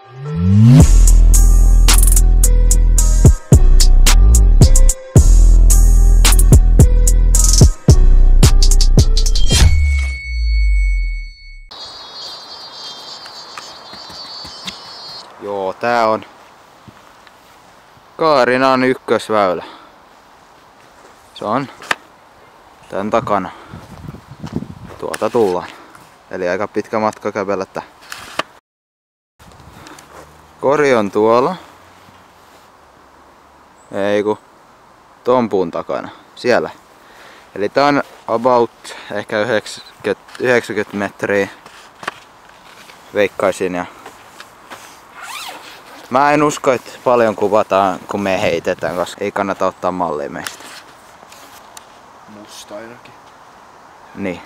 Joo, tää on Kaarinan ykkösväylä. Se on tän takana. Tuolta tullaan. Eli aika pitkä matka kävellä. Kori on tuolla. Ei kun ton puun takana. Siellä. Eli tää on about ehkä 90 metriä. Veikkaisin ja mä en usko, että paljon kuvataan kun me heitetään, koska ei kannata ottaa mallia meistä. Musta ainakin. Niin.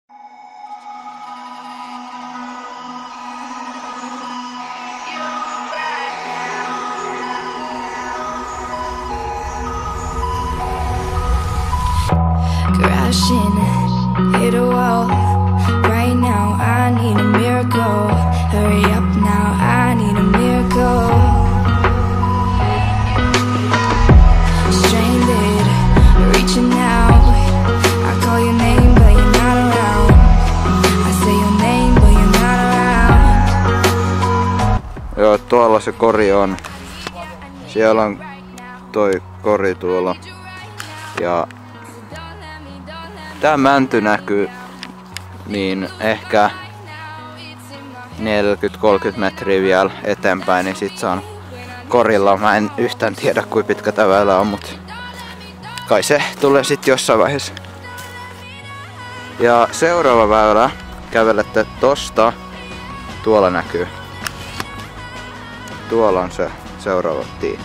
Crashing, hit a wall. Right now I need a miracle. Hurry up now, I need a miracle. Stranded, reaching out. I call your name but you're not around. I say your name but you're not around. Joo, tuolla se kori on. Siellä on toi kori tuolla. Ja tää mänty näkyy niin ehkä 40-30 metriä vielä eteenpäin, niin sit se on korilla. Mä en yhtään tiedä kuinka pitkä tää väylä on, mutta kai se tulee sit jossain vaiheessa. Ja seuraava väylä kävelette tosta. Tuolla näkyy. Tuolla on se seuraava tie.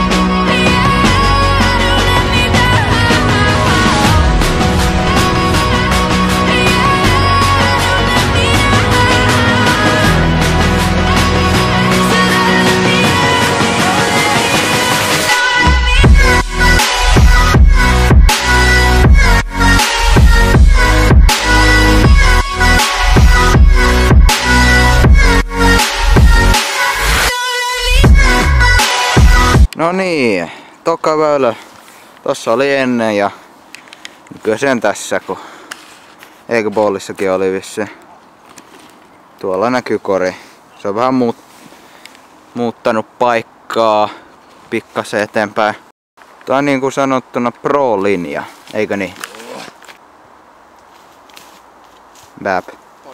No niin, toka väylä tossa oli ennen ja kyllä sen tässä, kun Egg Ballissakin oli vissi. Tuolla näkyy kori. Se on vähän muuttanut paikkaa pikkasen eteenpäin. Tää on niin kuin sanottuna pro-linja, eikö niin? Bäp.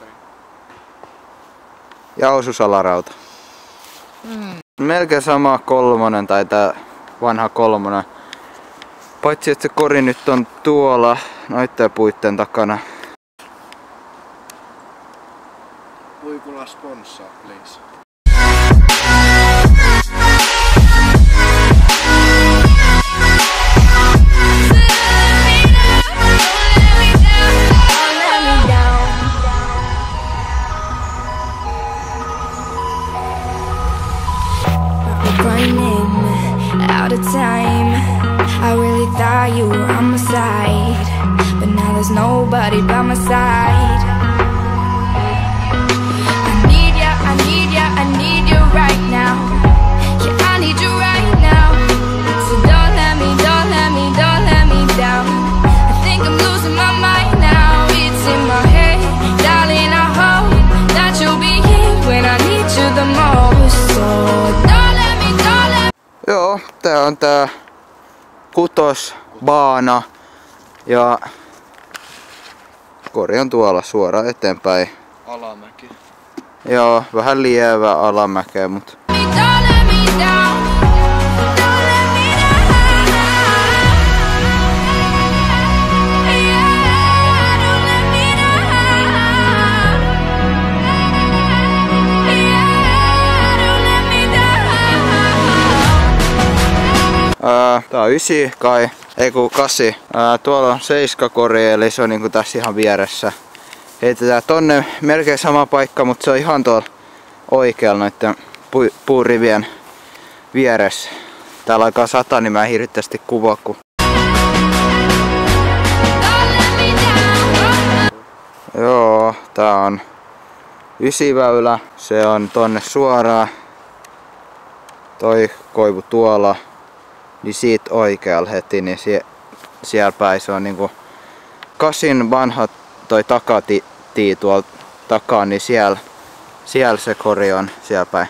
Ja osuusalarauta. Melkein sama kolmonen tai tää vanha kolmonen. Paitsi että se kori nyt on tuolla noitten puitten takana. Puikula sponssaa, please. Running out of time. I really thought you were on my side, but now there's nobody by my side. I need ya, I need ya, I need you right now. Yeah, I need you right now. So don't let me, don't let me, don't let me down. I think I'm losing my mind now. It's in my head, darling, I hope that you'll be here when I need you the most. So Joo, tää on tää kutosbaana ja kori on tuolla suoraan eteenpäin. Alamäki. Joo, vähän lievä alamäkeä, mut tää on 9 kai, ei ku 8. Tuolla on 7 kori, eli se on niinku tässä ihan vieressä. Heitetään tonne melkein sama paikka, mutta se on ihan tuolla oikealla noitten puurivien vieressä. Täällä alkaa sataa, niin mä en hirveästi kuvaa, kun joo, tää on 9 väylä. Se on tonne suoraan. toi koivu tuolla, niin siitä oikealla heti, niin siellä päin se on niinku Kasin vanha toi takatii tuolla takaa, niin siellä se kori on siellä päin.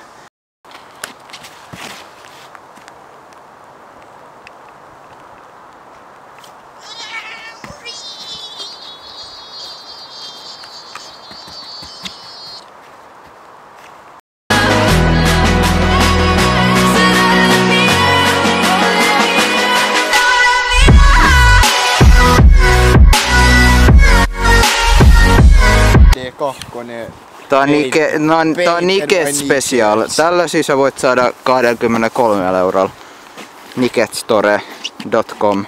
Tää on Nike Special. Tällä siis sä voit saada 23 eurolla. Niketstore.com.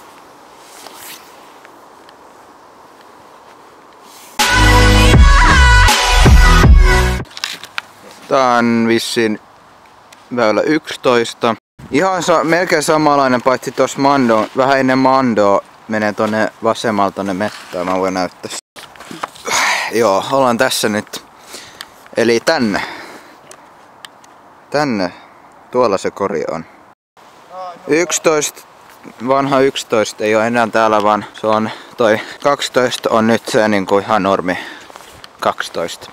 Tää on vissiin väylä 11. Ihan melkein samanlainen, paitsi tossa vähän ennen Mandoa menee tonne vasemmalta tonne mettään. Mä voin näyttää. Joo, ollaan tässä nyt. Eli tänne. Tuolla se kori on. 11, vanha 11 ei ole enää täällä, vaan se on toi 12 on nyt se niinku ihan normi 12.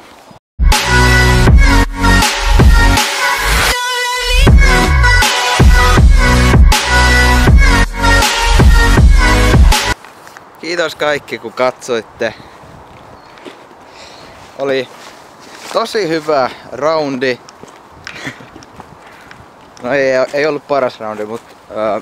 Kiitos kaikki kun katsoitte. Oli tosi hyvä roundi. No ei ollut paras roundi, mutta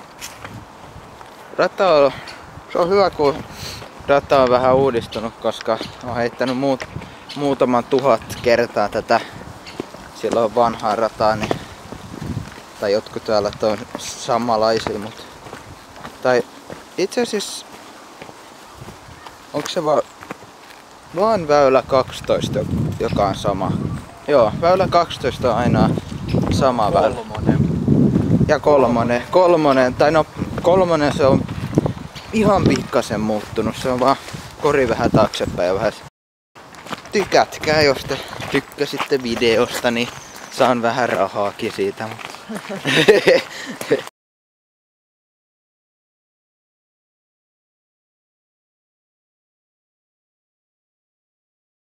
se on hyvä kun rata on vähän uudistunut, koska olen heittänyt muutaman 1000 kertaa tätä silloin vanhaa rataa, niin, tai jotkut täällä on samanlaisia, mutta tai itse asiassa onko se vaan väylä 12, joka on sama. Joo, väylä 12 on aina sama väylä. Ja kolmonen, tai no kolmonen se on ihan pikkasen muuttunut. Se on vaan kori vähän taaksepäin ja vähän. Tykätkää, jos te tykkäsitte videosta, niin saan vähän rahaakin siitä.